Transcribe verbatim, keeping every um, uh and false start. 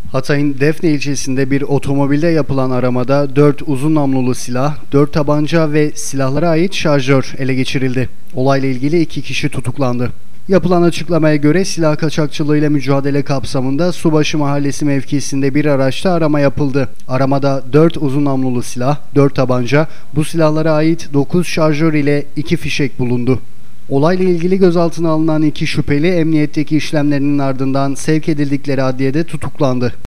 Hatay'ın Defne ilçesinde bir otomobilde yapılan aramada dört uzun namlulu silah, dört tabanca ve silahlara ait şarjör ele geçirildi. Olayla ilgili iki kişi tutuklandı. Yapılan açıklamaya göre silah kaçakçılığıyla mücadele kapsamında Subaşı Mahallesi mevkisinde bir araçta arama yapıldı. Aramada dört uzun namlulu silah, dört tabanca, bu silahlara ait dokuz şarjör ile iki fişek bulundu. Olayla ilgili gözaltına alınan iki şüpheli emniyetteki işlemlerinin ardından sevk edildikleri adliyede tutuklandı.